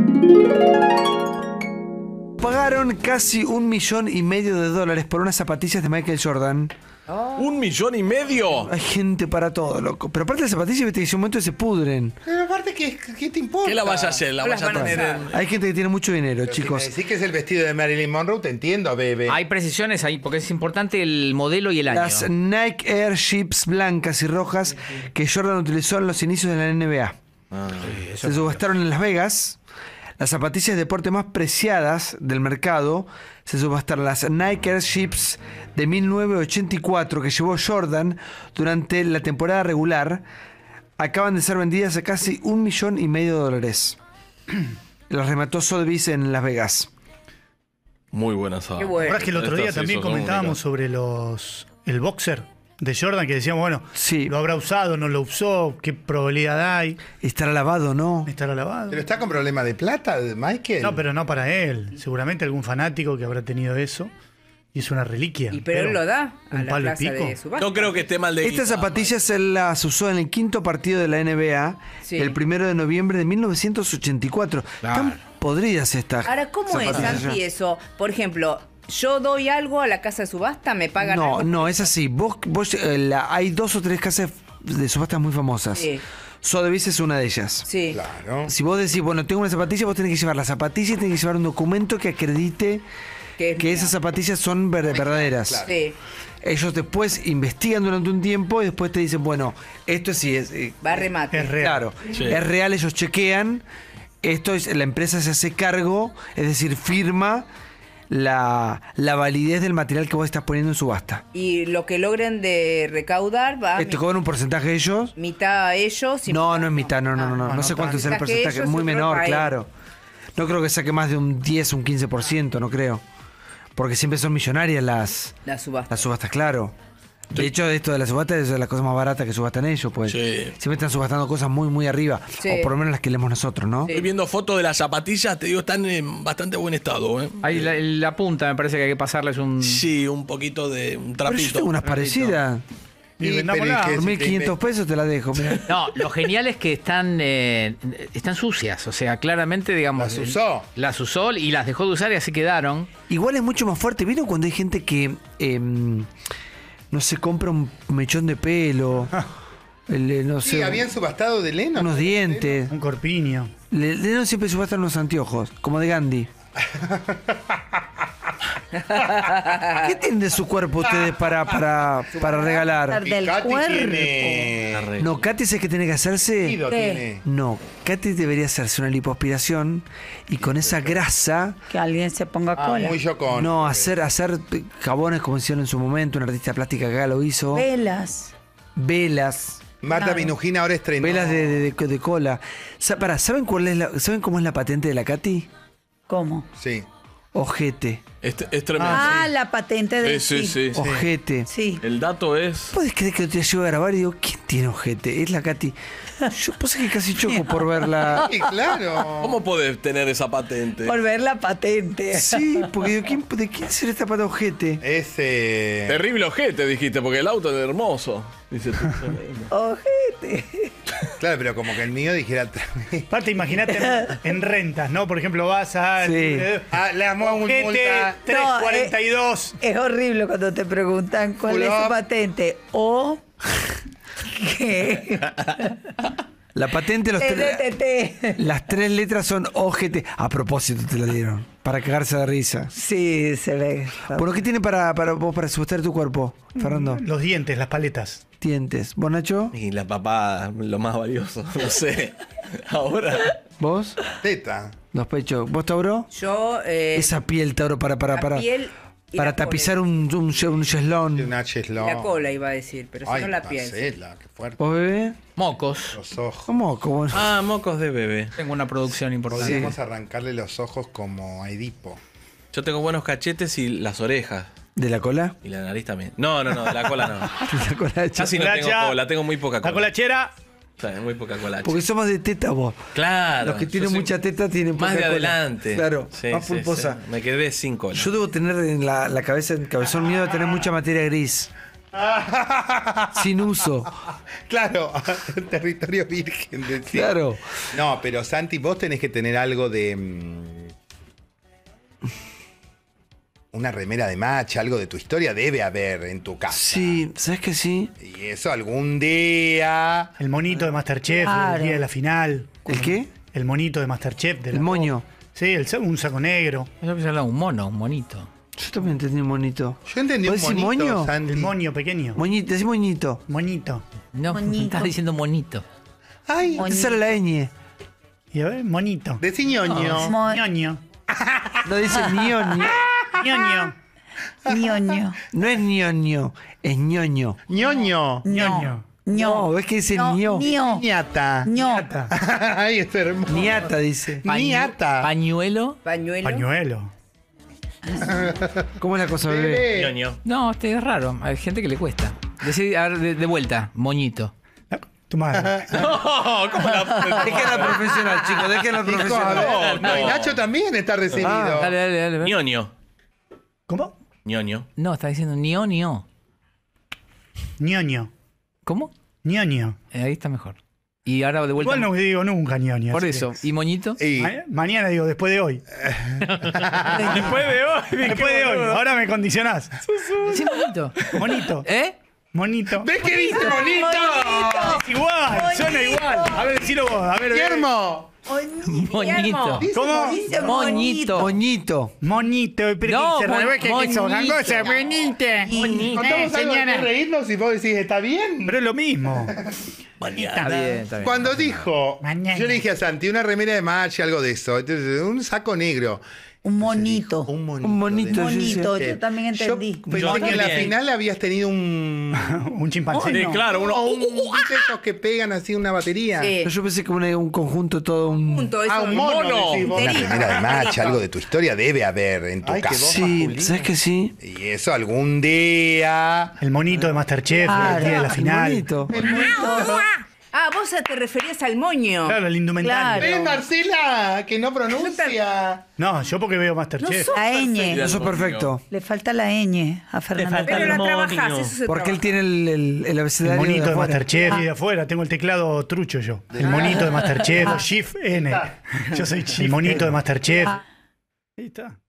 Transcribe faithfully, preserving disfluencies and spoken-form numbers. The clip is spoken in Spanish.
Pagaron casi un millón y medio de dólares por unas zapatillas de Michael Jordan. Oh. ¿Un millón y medio? Hay gente para todo, loco. Pero aparte las zapatillas, viste que en un momento se pudren. Pero aparte, ¿qué, qué te importa? ¿Qué la vas a hacer? ¿La No vas las a van a tener usar. en...? Hay gente que tiene mucho dinero, Pero chicos. Si me decís que es el vestido de Marilyn Monroe, te entiendo, bebé. Hay precisiones ahí, porque es importante el modelo y el año. Las Nike Air Ships blancas y rojas que Jordan utilizó en los inicios de la N B A. Ah. Se subastaron en Las Vegas. Las zapatillas de deporte más preciadas del mercado se subastaron las Nike Air Ships de mil novecientos ochenta y cuatro que llevó Jordan durante la temporada regular. Acaban de ser vendidas a casi un millón y medio de dólares. Las remató Sotheby's en Las Vegas. Muy buena esa. Qué bueno. Ahora que el otro Estas día sí también son comentábamos únicas. sobre los el boxer de Jordan, que decíamos, bueno, Sí. lo habrá usado, no lo usó, qué probabilidad hay, Estará lavado, ¿no? estará lavado. ¿Pero está con problema de plata, de Michael? No, pero no para él. Seguramente algún fanático que habrá tenido eso y es una reliquia. Y pero él lo da a un la palo y plaza de pico. subasta. No creo que esté mal de Estas guita, zapatillas él las usó en el quinto partido de la N B A, Sí. el primero de noviembre de mil novecientos ochenta y cuatro. Están podridas estas. Ahora, ¿cómo es, zapatillas Santi, ya. eso? Por ejemplo, yo doy algo a la casa de subasta, me pagan No, algo. no, es así. Vos, vos, eh, la- hay dos o tres casas de subastas muy famosas. Sí. Sotheby's es una de ellas. Sí. Claro. Si vos decís, bueno, tengo una zapatilla, vos tenés que llevar la zapatilla y tenés que llevar un documento que acredite Que, es que mía. esas zapatillas son ver- verdaderas. claro. Sí. Ellos después investigan durante un tiempo y después te dicen, bueno, esto sí es... eh, Va a remate. Es real. Claro, Sí. es real, ellos chequean. Esto es, la empresa se hace cargo, es decir, firma la, la validez del material que vos estás poniendo en subasta. Y lo que logren de recaudar va ¿Te cobran un porcentaje de ellos? mitad a ellos. Y No, no es mitad, no, no, no, no, Ah, no sé no, cuánto es el porcentaje porcentaje, ellos, muy otro menor, para él. claro. No creo que saque más de un diez, un quince por ciento, no creo. Porque siempre son millonarias las, La subasta. las subastas, claro. De hecho, esto de las subastas es de las cosas más baratas que subastan ellos, pues. Sí. Siempre están subastando cosas muy, muy arriba. Sí. O por lo menos las que leemos nosotros, ¿no? Sí. Estoy viendo fotos de las zapatillas, te digo, están en bastante buen estado, ¿eh? Ahí la, la punta me parece que hay que pasarles un... Sí, un poquito de un Pero yo trapito. tengo unas parecidas. Y Sí, vendámosla. pero ¿y Por qué? mil quinientos pesos te la dejo, mirá. No, lo genial es que están eh, están sucias, o sea, claramente, digamos... ¿Las usó? Las usó y las dejó de usar y así quedaron. Igual es mucho más fuerte. ¿Vieron cuando hay gente que, eh, no sé, compra un mechón de pelo? el, eh, no Sí, sé, habían subastado de Lennon. unos dientes. Un corpiño. Le, Lennon siempre subastan unos anteojos, como de Gandhi. ¿Qué tienen de su cuerpo ustedes para, para, para regalar? Y Del Katy cuerpo. tiene... No, Katy es el que tiene que hacerse. Guido ¿Qué? tiene. No, Katy debería hacerse una lipoaspiración y con esa grasa, Que alguien se ponga Ah, cola. muy yocón. no, hacer, hacer jabones como hicieron en su momento, una artista plástica que acá lo hizo. Velas. Velas. Marta Claro. Minujina ahora estrenó. Velas de, de, de- de cola. Sa- pará, ¿saben cuál es la, ¿saben cómo es la patente de la Katy? ¿Cómo? Sí. Ojete. Es, es tremendo. Ah, la patente de sí, sí, sí. Ojete. Sí. El dato es... ¿Puedes creer que te llevo a grabar y digo, ¿quién tiene ojete? Es la Katy. Yo puse que casi choco por verla. Sí, claro. ¿Cómo podés tener esa patente? Por ver la patente. Sí, porque digo, ¿quién, ¿de quién será esta pata ojete? Ese... Terrible ojete, dijiste, porque el auto es hermoso. Dice tú. Ojete. Claro, pero como que el mío dijera... Aparte, imagínate en, en rentas, ¿no? Por ejemplo, vas a... Sí. Ah, le amo un Ojete multa. trescientos cuarenta y dos. Es horrible cuando te preguntan cuál Pull es up. su patente. O ¿qué? La patente, los T tres- T T. las tres letras son O G T. A propósito te la dieron. Para cagarse de risa. Sí, se ve. Bueno, ¿qué tiene para, para vos para subastar tu cuerpo, Fernando? Los dientes, las paletas. Dientes. ¿Vos, Nacho? Y la papá, lo más valioso, no sé. Ahora... ¿Vos? Teta. Los pechos. ¿Vos, Tauro? Yo... Eh, Esa piel, Tauro, para, para, la para. piel y Para la tapizar cola. un, un, un cheslón. Una cheslón. La cola iba a decir, pero si Ay, no la piel. Marcela, qué fuerte. ¿Vos, bebé? Mocos. Los ojos. ¿Cómo? ¿Cómo? Ah, mocos de bebé. Tengo una producción importante. Podríamos arrancarle los ojos como a Edipo. Yo tengo buenos cachetes y las orejas. ¿De la cola? Y la nariz también. No, no, no, de la cola no. ¿De la cola hecha? Casi no tengo Colacha. cola, tengo muy poca La cola. colachera. O sea, muy poca cola. Porque somos de teta vos. Claro. Los que yo tienen soy mucha teta tienen más poca de cola. adelante. Claro, Sí, más sí, pulposa. sí. Me quedé sin cola. Yo debo tener en la, la cabeza, en cabezón mío, de tener mucha materia gris. Sin uso. Claro, territorio virgen. decía. Claro. No, pero Santi, vos tenés que tener algo de. mm, Una remera de match, algo de tu historia debe haber en tu casa. Sí, ¿sabes que sí? Y eso algún día. El monito de Masterchef, Claro. el día de la final. ¿El qué? El monito de Masterchef. De El la- moño. Sí, el, sa- un saco negro. Yo pensaba que era un mono, un monito. Yo también entendí un monito. Yo entendí un ¿Vos decís monito, moño? Santi. El moño pequeño. Moñito, decí moñito. Moñito. No, Monito. estás diciendo monito. Ay, Moñito. Esa era la ñ. Y a ver, monito. decí ñoño. Mo- Ñoño. No dice ñoño. Ñoño. ñoño. No es ñoño, es ñoño. ñoño. Ñoño. No, ves que dice No, ño. ño. Ñata. ño. Ay, es hermoso. Niata dice. Pañu- Niata. Pañuelo. Pañuelo. Pañuelo. ¿Cómo es la cosa, bebé? Bebé. Ñoño. No, este es raro. Hay gente que le cuesta. Decí, a ver, de, de vuelta, moñito. Tu madre. No, ¿cómo la.? Déjenla profesional, chicos, déjenla Chicos, a profesional. ver. No, No, y no. Nacho también está recibido. Ah, Dale, dale, dale. dale. Ñoño. ¿Cómo? Ñoño. No, está diciendo nio, nio. Ñoño. ¿Cómo? Ñoño. Eh, ahí está mejor. Y ahora de vuelta. Igual no digo nunca ñoño. Por así eso. que- ¿Y moñito? Y Ma- Mañana digo, después de hoy. Después de hoy. Después de hoy. Ahora me condicionás. Sí, moñito. Monito. ¿Eh? Monito. ¿ves qué dice bonito? Es igual, suena igual. A ver, decilo vos. A ver, Guillermo. Moñito. ¿Cómo? Dice Moñito. Moñito. Monito. Pero No, ¿qué dice? mo- ¿Qué- qué moñito. sos, gangosa? Monite. Contamos algo de qué reírnos y vos decís, ¿está bien? Pero es lo mismo. Está bien, está bien. Cuando dijo, Mañana. yo le dije a Santi, una remera de match, algo de eso. Entonces, un saco negro. Un monito. Un monito. Un monito. de- yo Monito, decía. yo también entendí. Yo pensé Yo que en la también. final habías tenido un. Un chimpancé. Sí, no. claro, uno. o un ¿viste esos que pegan así una batería. Sí. Yo pensé que una- un conjunto todo un. Punto, Ah, eso. un mono. mono. decís vos. Una remera de match, algo de tu historia debe haber en tu Ay, qué casa. voz Sí, masculina. ¿sabes que sí? Y eso algún día. El monito de Masterchef, Claro. el día de la El final. monito. Ah, vos te referías al moño. Claro, el indumentario. Claro. ¿Ves, Marcela? Que no pronuncia. No, yo porque veo Masterchef. La ñ. Eso es perfecto. Le falta la ñ a Fernando. falta Pero la el trabajás, moño. eso se Porque él trabaja. tiene el, el, el El abecedario monito de, afuera. Masterchef y de afuera. Tengo el teclado trucho yo. El monito de Masterchef. Shift N. Yo soy Shift. El monito de Masterchef. Ahí está.